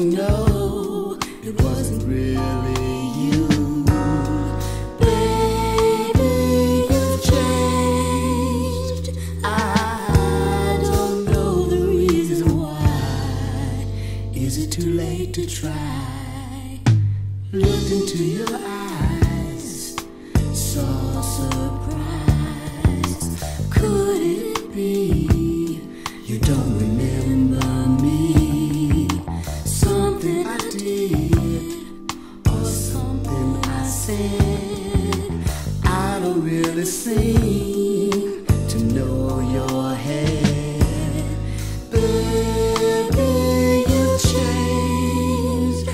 know it wasn't really you. Baby, you've changed. I don't know the reason why. Is it too late to try? Looked into your eyes, saw surprise. Could it be you don't remember me? Something I did or something I said. I don't really seem to know your head. Baby, you've changed.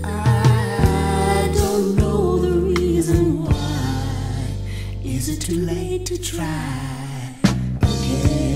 I don't know the reason why. Is it too late to try? Okay.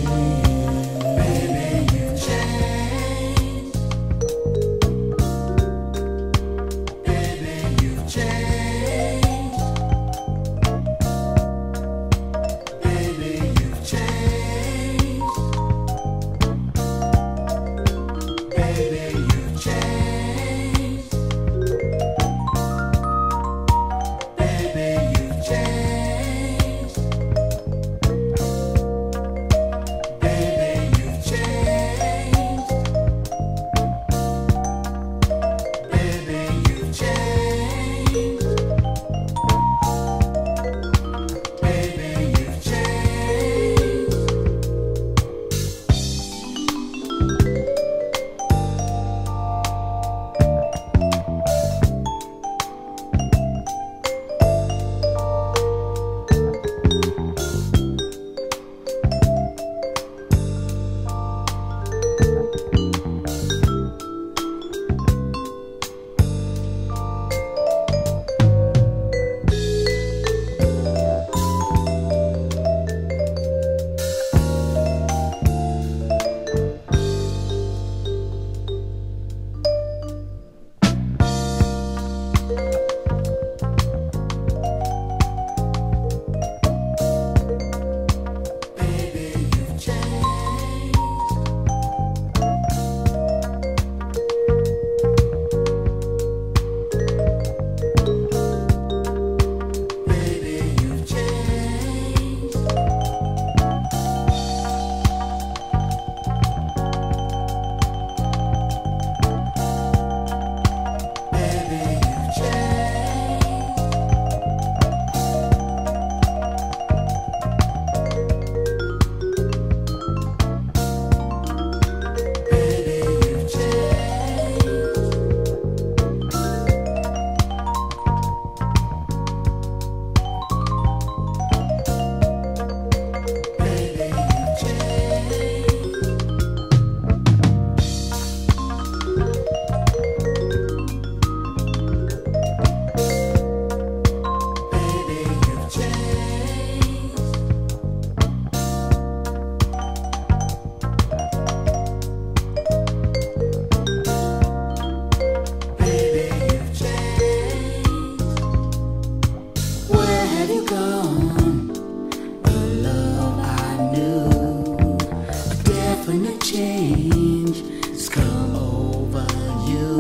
Change has come over you.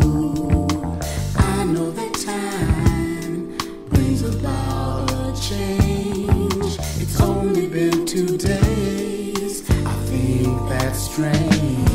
I know that time brings about a change. It's only been 2 days. I think that's strange.